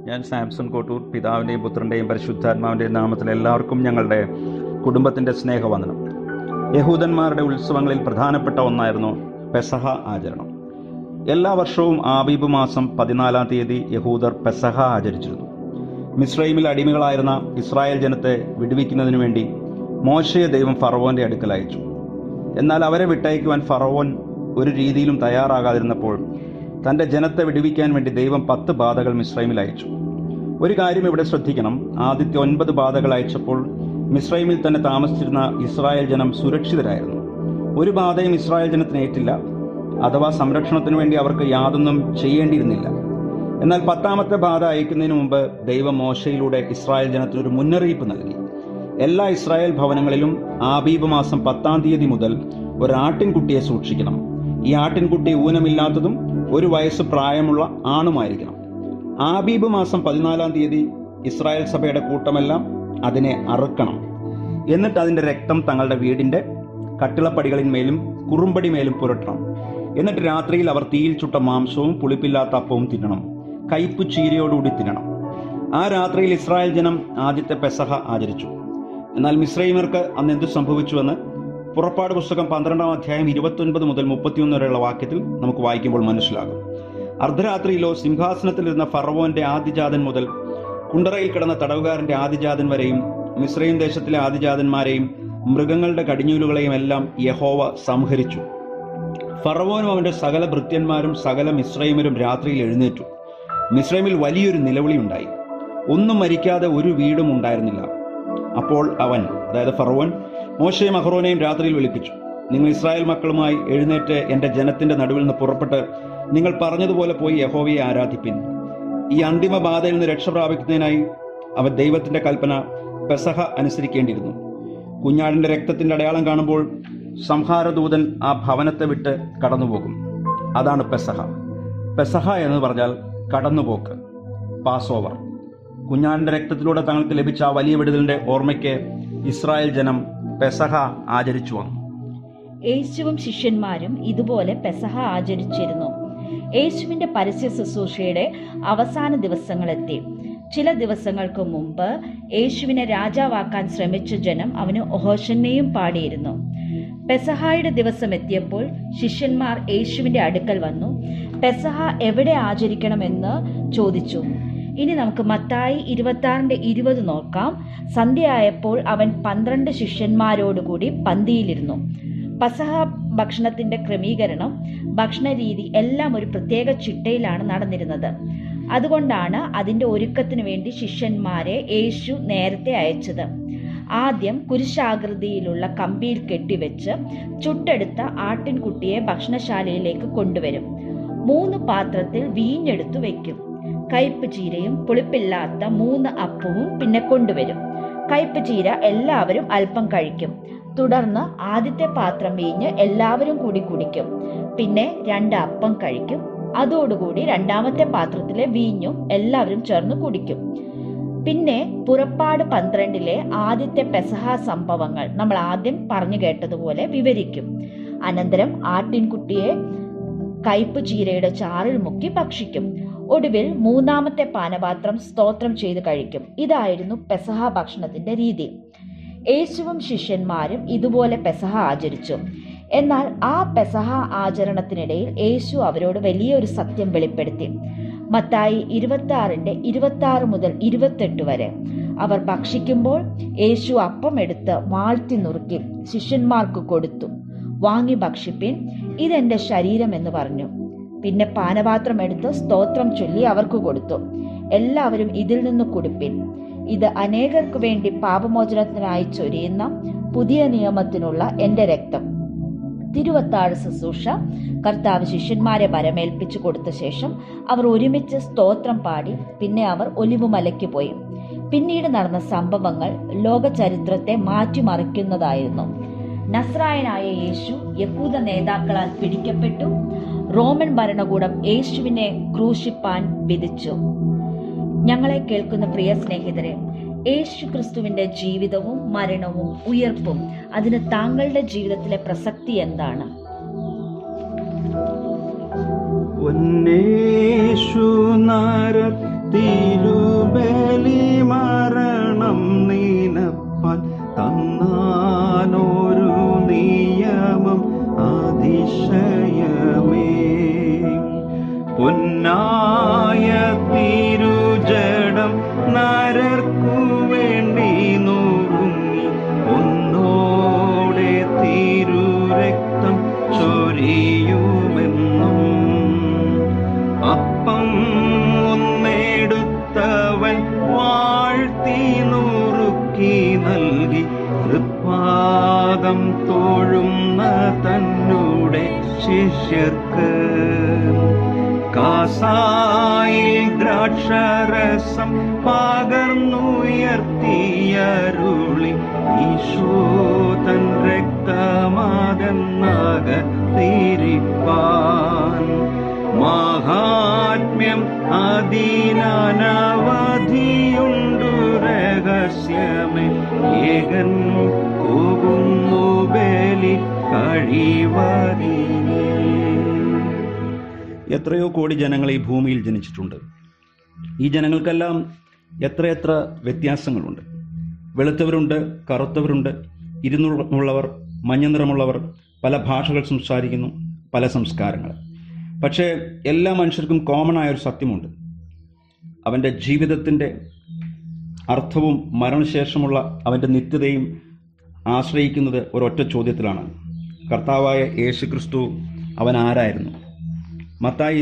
ഞാൻ സാംസൺ കോട്ടൂർ. പിതാവിൻ്റെയും പുത്രൻ്റെയും പരിശുദ്ധാത്മാവിൻ്റെയും നാമത്തിൽ എല്ലാവർക്കും ഞങ്ങളുടെ കുടുംബത്തിൻ്റെ സ്നേഹവന്ദനം. യഹൂദന്മാരുടെ ഉത്സവങ്ങളിൽ പ്രധാനപ്പെട്ട ഒന്നായിരുന്നു പെസഹ ആചരണം. എല്ലാ വർഷവും ആബീബ് മാസം 14-ാം തീയതി യഹൂദർ പെസഹ ആചരിച്ചിരുന്നു. മിസ്രൈമിൽ അടിമകളായിരുന്ന ഇസ്രായേൽ ജനത്തെ വിടുവിക്കുന്നതിനു വേണ്ടി മോശയെ ദൈവം ഫറവോന്റെ അടുക്കൽ അയച്ചു. എന്നാൽ അവരെ വിട്ടയക്കുവാൻ ഫറവോൻ ഒരു രീതിയിലും തയ്യാറാകാതിരുന്നപ്പോൾ തൻ്റെ ജനത്തെ വിടുവിക്കാൻ വേണ്ടി ദൈവം 10 ബാധകൾ മിസ്രൈമിൽ അയച്ചു. ഒരു കാര്യം ഇവിടെ ശ്രദ്ധിക്കണം. ആദ്യത്തെ 9 ബാധകൾ അയച്ചപ്പോൾ മിസ്രൈമിൽ തന്നെ താമസിച്ചിരുന്ന ഇസ്രായേൽ ജനം സുരക്ഷിതരായിരുന്നു. ഒരു ബാധയും ഇസ്രായേൽ ജനത്തിന് ഏറ്റില്ല, അഥവാ സംരക്ഷണത്തിനു വേണ്ടി അവർക്ക് യാതൊന്നും ചെയ്യേണ്ടിയിരുന്നില്ല. എന്നാൽ 10ാമത്തെ ബാധ അയക്കുന്നതിന് മുമ്പ് ദൈവം മോശയിലൂടെ ഇസ്രായേൽ ജനത്തിനൊരു മുന്നറിയിപ്പ് നൽകി. എല്ലാ ഇസ്രായേൽ ഭവനങ്ങളിലും ആബീബ് മാസം 10-ാം തീയതി മുതൽ ഒരു ആട്ടിൻകുട്ടിയെ സൂക്ഷിക്കണം. ഈ ആട്ടിൻകുട്ടി ഊനമില്ലാത്തതും 1 വയസ്സ് പ്രായമുള്ള ആണുമായിരിക്കണം. ആബീബ് മാസം 14-ാം തീയതി ഇസ്രായേൽ സഭയുടെ കൂട്ടമെല്ലാം അതിനെ അറുക്കണം. എന്നിട്ട് അതിൻ്റെ രക്തം തങ്ങളുടെ വീടിൻ്റെ കട്ടിളപ്പടികളിന്മേലും കുറുമ്പടിമേലും പുരട്ടണം. എന്നിട്ട് രാത്രിയിൽ അവർ തീയിൽ ചുട്ട മാംസവും പുളിപ്പില്ലാത്ത അപ്പവും തിന്നണം. കയ്പ് ചീരയോടുകൂടി തിന്നണം. ആ രാത്രിയിൽ ഇസ്രായേൽ ജനം ആദ്യത്തെ പെസഹ ആചരിച്ചു. എന്നാൽ മിസ്രൈമ്യർക്ക് അന്ന് എന്ത് സംഭവിച്ചുവെന്ന് പുറപ്പാട് പുസ്തകം 12-ാം അധ്യായം 29 മുതൽ 31 വരെയുള്ള വാക്യത്തിൽ നമുക്ക് വായിക്കുമ്പോൾ മനസ്സിലാകും. അർദ്ധരാത്രിയിലോ സിംഹാസനത്തിലിരുന്ന ഫറവോന്റെ ആദിജാതൻ മുതൽ കുണ്ടറയിൽ കിടന്ന തടവുകാരന്റെ ആദിജാതൻ വരെയും മിസ്രൈം ദേശത്തിലെ ആദിജാതന്മാരെയും മൃഗങ്ങളുടെ കടിഞ്ഞൂലുകളെയും എല്ലാം യഹോവ സംഹരിച്ചു. ഫറവോനും അവന്റെ സകല ഭൃത്യന്മാരും സകല മിസ്രൈമരും രാത്രിയിൽ എഴുന്നേറ്റു. മിസ്രൈമിൽ വലിയൊരു നിലവിളി ഉണ്ടായി. ഒന്നും മരിക്കാതെ ഒരു വീടും ഉണ്ടായിരുന്നില്ല. അപ്പോൾ അവൻ, അതായത് ഫറവോൻ, മോശയും അഹ്റോനെയും രാത്രിയിൽ വിളിപ്പിച്ചു. നിങ്ങൾ ഇസ്രായേൽ മക്കളുമായി എഴുന്നേറ്റ് എൻ്റെ ജനത്തിന്റെ നടുവിൽ നിന്ന് പുറപ്പെട്ട് നിങ്ങൾ പറഞ്ഞതുപോലെ പോയി യഹോവയെ ആരാധിപ്പിൻ. ഈ അന്തിമ ബാധയിൽ നിന്ന് രക്ഷ പ്രാപിക്കുന്നതിനായി അവൻ ദൈവത്തിന്റെ കൽപ്പന പെസഹ അനുസരിക്കേണ്ടിയിരുന്നു. കുഞ്ഞാടിന്റെ രക്തത്തിന്റെ അടയാളം കാണുമ്പോൾ സംഹാരദൂതൻ ആ ഭവനത്തെ വിട്ട് കടന്നുപോകും. അതാണ് പെസഹ. പെസഹ എന്ന് പറഞ്ഞാൽ കടന്നുപോക്ക്, പാസ് ഓവർ. കുഞ്ഞാടിന്റെ രക്തത്തിലൂടെ തങ്ങൾക്ക് ലഭിച്ച ആ വലിയ വിടുതലിന്റെ ഓർമ്മയ്ക്ക് ഇസ്രായേൽ ജനം പെസഹ ആചരിച്ചു വന്നു. യേശുവും ശിഷ്യന്മാരും ഇതുപോലെ പെസഹ ആചരിച്ചിരുന്നു. യേശുവിന്റെ പരസ്യ ശുശ്രൂഷയുടെ അവസാന ദിവസങ്ങളെത്തി. ചില ദിവസങ്ങൾക്ക് മുമ്പ് യേശുവിനെ രാജാവാക്കാൻ ശ്രമിച്ച ജനം അവന് ഹോശന്നയും പാടിയിരുന്നു. പെസഹായുടെ ദിവസം എത്തിയപ്പോൾ ശിഷ്യന്മാർ യേശുവിന്റെ അടുക്കൽ വന്നു പെസഹ എവിടെ ആചരിക്കണമെന്ന് ചോദിച്ചു. ഇനി നമുക്ക് മത്തായി 26:20 നോക്കാം. സന്ധ്യയായപ്പോൾ അവൻ 12 ശിഷ്യന്മാരോടുകൂടി പന്തിയിലിരുന്നു. പെസഹ ഭക്ഷണത്തിന്റെ ക്രമീകരണം, ഭക്ഷണരീതി എല്ലാം ഒരു പ്രത്യേക ചിട്ടയിലാണ് നടന്നിരുന്നത്. അതുകൊണ്ടാണ് അതിന്റെ ഒരുക്കത്തിനു വേണ്ടി ശിഷ്യന്മാരെ യേശു നേരത്തെ അയച്ചത്. ആദ്യം കുരിശാകൃതിയിലുള്ള കമ്പിയിൽ കെട്ടിവെച്ച് ചുട്ടെടുത്ത ആട്ടിൻകുട്ടിയെ ഭക്ഷണശാലയിലേക്ക് കൊണ്ടുവരും. 3 പാത്രത്തിൽ വീഞ്ഞെടുത്തു വെക്കും. കയ്പ് ചീരയും പുളിപ്പില്ലാത്ത 3 അപ്പവും പിന്നെ കൊണ്ടുവരും. കയ്പ് ചീര എല്ലാവരും അല്പം കഴിക്കും. തുടർന്ന് ആദ്യത്തെ പാത്രം വീഞ്ഞ് എല്ലാവരും കൂടി കുടിക്കും. പിന്നെ 2 അപ്പം കഴിക്കും. അതോടുകൂടി 2ാമത്തെ പാത്രത്തിലെ വീഞ്ഞും എല്ലാവരും ചേർന്ന് കുടിക്കും. പിന്നെ പുറപ്പാട് 12-ലെ ആദ്യത്തെ പെസഹ സംഭവങ്ങൾ നമ്മൾ ആദ്യം പറഞ്ഞു കേട്ടതുപോലെ വിവരിക്കും. അനന്തരം ആട്ടിൻകുട്ടിയെ കയ്പ് ചീരയുടെ ചാറിൽ മുക്കി ഭക്ഷിക്കും. ഒടുവിൽ 3ാമത്തെ പാനപാത്രം സ്തോത്രം ചെയ്ത് കഴിക്കും. ഇതായിരുന്നു പെസഹ ഭക്ഷണത്തിന്റെ രീതി. യേശുവും ശിഷ്യന്മാരും ഇതുപോലെ പെസഹ ആചരിച്ചു. എന്നാൽ ആ പെസഹ ആചരണത്തിനിടയിൽ യേശു അവരോട് വലിയൊരു സത്യം വെളിപ്പെടുത്തി. മത്തായി 26:26 മുതൽ 28 വരെ. അവർ ഭക്ഷിക്കുമ്പോൾ യേശു അപ്പം എടുത്ത് വാഴ്ത്തി നുറുക്കി ശിഷ്യന്മാർക്ക് കൊടുത്തു. വാങ്ങി ഭക്ഷിപ്പിൻ, ഇതെന്റെ ശരീരം എന്ന് പറഞ്ഞു. പിന്നെ പാനപാത്രം എടുത്ത് സ്തോത്രം ചൊല്ലി അവർക്ക് കൊടുത്തു. എല്ലാവരും ഇതിൽ നിന്ന് കുടിപ്പിൻ, ഇത് അനേകർക്ക് വേണ്ടി പാപമോചനത്തിനായി ചൊരിയുന്ന പുതിയ നിയമത്തിനുള്ള എന്റെ രക്തം. തിരുവത്താഴ് ശുശ്രൂഷ കർത്താവ് ശിഷ്യന്മാരെ വരമേൽപ്പിച്ചു കൊടുത്ത ശേഷം അവർ ഒരുമിച്ച് സ്തോത്രം പാടി പിന്നെ അവർ ഒലിവുമലയ്ക്ക് പോയി. പിന്നീട് നടന്ന സംഭവങ്ങൾ ലോക ചരിത്രത്തെ മാറ്റിമറിക്കുന്നതായിരുന്നു. നസ്രായനായ യേശു യഹൂദ നേതാക്കളാൽ പിടിക്കപ്പെട്ടു. റോമൻ ഭരണകൂടം യേശുവിനെ ക്രൂശിപ്പാൻ വിധിച്ചു. ഞങ്ങളെ കേൾക്കുന്ന പ്രിയ സ്നേഹിതരെ, യേശു ക്രിസ്തുവിന്റെ ജീവിതവും മരണവും ഉയർപ്പും അതിന് താങ്കളുടെ ജീവിതത്തിലെ പ്രസക്തി എന്താണ്? പൊന്നേശു നരത്തിലു പൊന്നായ തിരുജടം നരർക്കു വേണ്ടി നുറുങ്ങി ഒന്നോടെ തിരുരക്തം ചൊരിയുമെന്നും അപ്പം ഒന്നെടുത്തവൻ വാഴ്ത്തി നുറുക്കി നൽകി തൃപ്പാദം തോഴുന്ന തന്നോടെ ശിഷ്യർക്ക് കാസായിൽ ദ്രാക്ഷരസം പകർന്നുയർത്തിയരുളി ഈശോ തൻ രക്തമാതെന്നകത്തിരിപ്പാൻ മഹാത്മ്യം അതിനനവധിയുണ്ടു രഹസ്യമേ ഏകൻ പോകുന്നു ബലി കഴിവതിനേ. എത്രയോ കോടി ജനങ്ങൾ ഈ ഭൂമിയിൽ ജനിച്ചിട്ടുണ്ട്. ഈ ജനങ്ങൾക്കെല്ലാം എത്രയെത്ര വ്യത്യാസങ്ങളുണ്ട്. വെളുത്തവരുണ്ട്, കറുത്തവരുണ്ട്, ഇരുനിറമുള്ളവർ, മഞ്ഞ നിറമുള്ളവർ, പല ഭാഷകൾ സംസാരിക്കുന്നു, പല സംസ്കാരങ്ങൾ. പക്ഷേ എല്ലാ മനുഷ്യർക്കും കോമൺ ആയൊരു സത്യമുണ്ട്. അവൻ്റെ ജീവിതത്തിൻ്റെ അർത്ഥവും മരണശേഷമുള്ള അവൻ്റെ നിത്യതയും ആശ്രയിക്കുന്നത് ഒരൊറ്റ ചോദ്യത്തിലാണ്: കർത്താവായ യേശുക്രിസ്തു അവൻ ആരായിരുന്നു? മത്തായി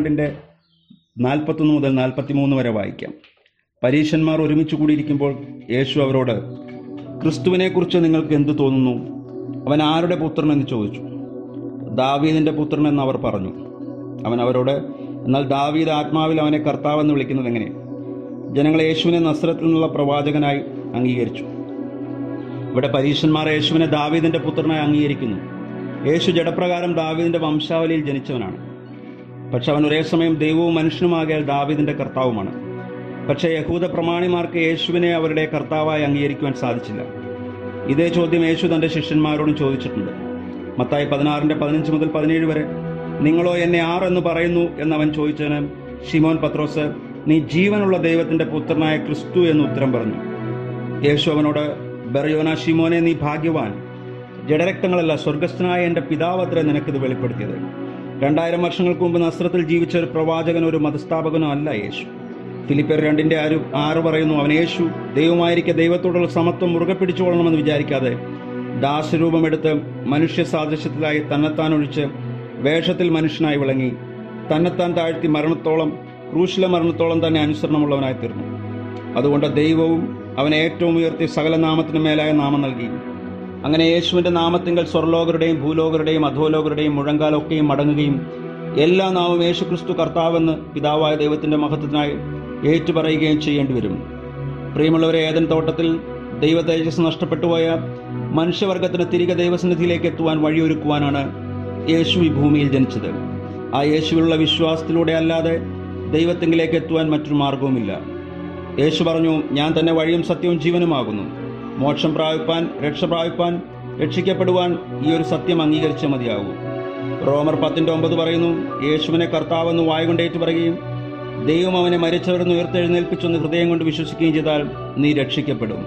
22:41 മുതൽ 43 വരെ വായിക്കാം. പരീശന്മാർ ഒരുമിച്ച് കൂടിയിരിക്കുമ്പോൾ യേശു അവരോട്, ക്രിസ്തുവിനെക്കുറിച്ച് നിങ്ങൾക്ക് എന്തു തോന്നുന്നു? അവൻ ആരുടെ പുത്രൻ എന്ന് ചോദിച്ചു. ദാവീദിൻ്റെ പുത്രൻ എന്ന് അവർ പറഞ്ഞു. അവൻ അവരോട്, എന്നാൽ ദാവീദ് ആത്മാവിൽ അവനെ കർത്താവെന്ന് വിളിക്കുന്നത് എങ്ങനെ? ജനങ്ങൾ യേശുവിനെ നസ്രത്തിൽ നിന്നുള്ള പ്രവാചകനായി അംഗീകരിച്ചു. ഇവിടെ പരീശന്മാർ യേശുവിനെ ദാവീദിൻ്റെ പുത്രനായി അംഗീകരിക്കുന്നു. യേശു ജഡപ്രകാരം ദാവീദിൻ്റെ വംശാവലിയിൽ ജനിച്ചവനാണ്. പക്ഷെ അവൻ ഒരേ സമയം ദൈവവും മനുഷ്യനുമാകിയാൽ ദാവീദിൻ്റെ കർത്താവുമാണ്. പക്ഷേ യഹൂദ പ്രമാണിമാർക്ക് യേശുവിനെ അവരുടെ കർത്താവായി അംഗീകരിക്കുവാൻ സാധിച്ചില്ല. ഇതേ ചോദ്യം യേശു തൻ്റെ ശിഷ്യന്മാരോടും ചോദിച്ചിട്ടുണ്ട്. മത്തായി 16:15 മുതൽ 17 വരെ, നിങ്ങളോ എന്നെ ആരെന്ന് പറയുന്നു എന്നവൻ ചോദിച്ചതിന് ശിമോൻ പത്രോസ്, നീ ജീവനുള്ള ദൈവത്തിൻ്റെ പുത്രനായ ക്രിസ്തു എന്ന് ഉത്തരം പറഞ്ഞു. യേശു അവനോട്, ബർയോന ശിമോനെ, നീ ഭാഗ്യവാൻ. ജഡരക്തങ്ങളല്ല, സ്വർഗസ്ഥനായ എൻ്റെ പിതാവത്രേ നിനക്കിത് വെളിപ്പെടുത്തിയത്. 2000 വർഷങ്ങൾക്ക് മുമ്പ് നസ്രത്തിൽ ജീവിച്ച ഒരു പ്രവാചകനോ ഒരു മതസ്ഥാപകനോ അല്ല യേശു. ഫിലിപ്പിയർ 2:6 പറയുന്നു, അവൻ യേശു ദൈവമായിരിക്കെ ദൈവത്തോടുള്ള സമത്വം മുറുകെ പിടിച്ചുകൊള്ളണമെന്ന് വിചാരിക്കാതെ ദാസരൂപമെടുത്ത് മനുഷ്യ സാദൃശ്യത്തിലായി തന്നെത്താൻ ഒഴിച്ച് വേഷത്തിൽ മനുഷ്യനായി വിളങ്ങി തന്നെത്താൻ താഴ്ത്തി മരണത്തോളം, ക്രൂശിലെ മരണത്തോളം തന്നെ അനുസരണമുള്ളവനായി തീർന്നു. അതുകൊണ്ട് ദൈവവും അവനെ ഏറ്റവും ഉയർത്തി സകല നാമത്തിനു മേലായ നാമം നൽകി. അങ്ങനെ യേശുവിൻ്റെ നാമത്തിങ്കൽ സ്വർലോകരുടെയും ഭൂലോകരുടെയും അധോലോകരുടെയും മുഴങ്കാലൊക്കെയും മടങ്ങുകയും എല്ലാ നാമവും യേശുക്രിസ്തു കർത്താവെന്ന് പിതാവായ ദൈവത്തിൻ്റെ മഹത്വത്തിനായി ഏറ്റുപറയുകയും ചെയ്യേണ്ടി വരും. പ്രിയമുള്ളവരെ, ഏദൻ തോട്ടത്തിൽ ദൈവ തേജസ് നഷ്ടപ്പെട്ടുപോയ മനുഷ്യവർഗത്തിന് തിരികെ ദൈവസന്നിധിയിലേക്ക് എത്തുവാൻ വഴിയൊരുക്കുവാനാണ് യേശു ഈ ഭൂമിയിൽ ജനിച്ചത്. ആ യേശുവിലുള്ള വിശ്വാസത്തിലൂടെ അല്ലാതെ ദൈവത്തെങ്കിലേക്ക് എത്തുവാൻ മറ്റൊരു മാർഗവുമില്ല. യേശു പറഞ്ഞു, ഞാൻ തന്നെ വഴിയും സത്യവും ജീവനുമാകുന്നു. മോക്ഷം പ്രാപിപ്പാൻ, രക്ഷ പ്രാപിപ്പാൻ, രക്ഷിക്കപ്പെടുവാൻ ഈ ഒരു സത്യം അംഗീകരിച്ചേ മതിയാകൂ. റോമർ 10:9 പറയുന്നു, യേശുവിനെ കർത്താവെന്ന് വായുകൊണ്ടേറ്റ് പറയുകയും ദൈവം അവനെ മരിച്ചവരെന്ന് ഉയർത്തെഴുന്നേൽപ്പിച്ചെന്ന് ഹൃദയം കൊണ്ട് വിശ്വസിക്കുകയും ചെയ്താൽ നീ രക്ഷിക്കപ്പെടും.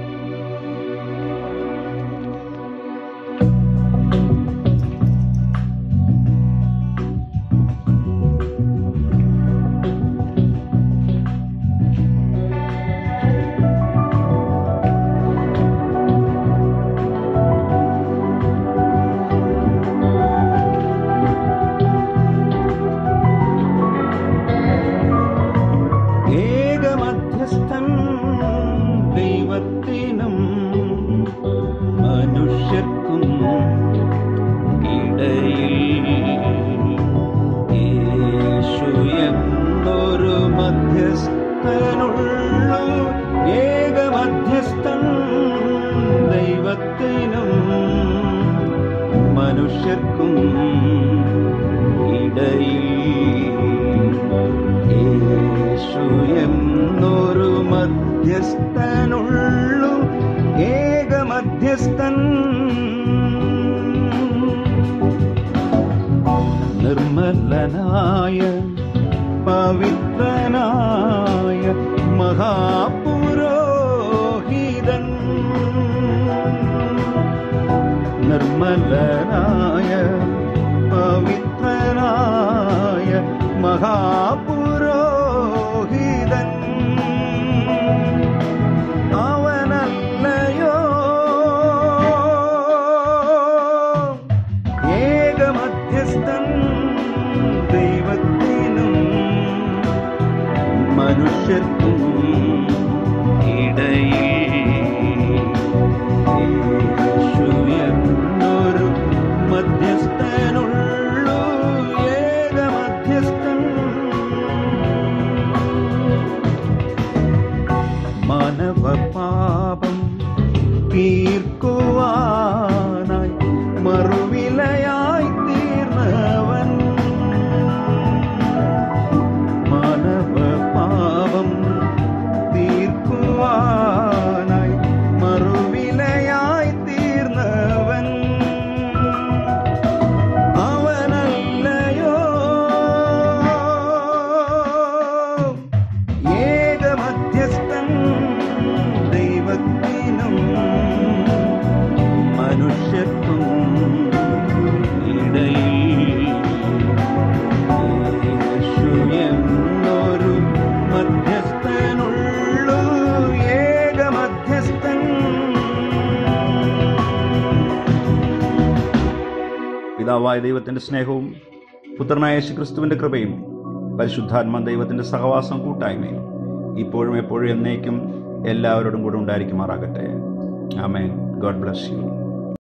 ദൈവത്തിനും മനുഷ്യർക്കും ഇടയിൽ യേശു എന്നൊരു മധ്യസ്ഥനുള്ളു. ഏക മധ്യസ്ഥൻ ദൈവത്തിനും മനുഷ്യർക്കും ഇടയിൽ യേശു എന്നൊരു മധ്യസ്ഥനുള്ളു. ഏക മധ്യസ്ഥൻ നിർമ്മലനായ പവിത്രനായ മഹാപുരോഹിതൻ. നിർമ്മലനായ പവിത്രനായ മഹാപുരോഹിതൻ മനുഷ്യർക്കും ഇടയിൽ യേശുവെന്നൊരു മധ്യസ്ഥനുള്ളൂ, ഏക മധ്യസ്ഥൻ. മാനവ പാപം തീർക്കുവാനായി മറുവിലയായി തീർന്നവൻ, മാനവ പാപം തീർക്കുവാനായി മറുവിലയായി തീർന്നവൻ, അവനല്ലയോ ഏക മധ്യസ്ഥൻ ദൈവത്തിനും മനുഷ്യർക്കും ഇടയിൽ. യേശുവെന്നൊരു മധ്യസ്ഥനുള്ളൂ, ഏക മധ്യസ്ഥൻ. പിതാവായ ദൈവത്തിന്റെ സ്നേഹവും പുത്രനായ യേശുക്രിസ്തുവിന്റെ കൃപയും പരിശുദ്ധാത്മ ദൈവത്തിന്റെ സഹവാസം കൂട്ടായ്മയും ഇപ്പോഴും എപ്പോഴും എന്നേക്കും എല്ലാവരോടും കൂടെ ഉണ്ടായിരിക്കുമാറാകട്ടെ. ആമേൻ. God bless U.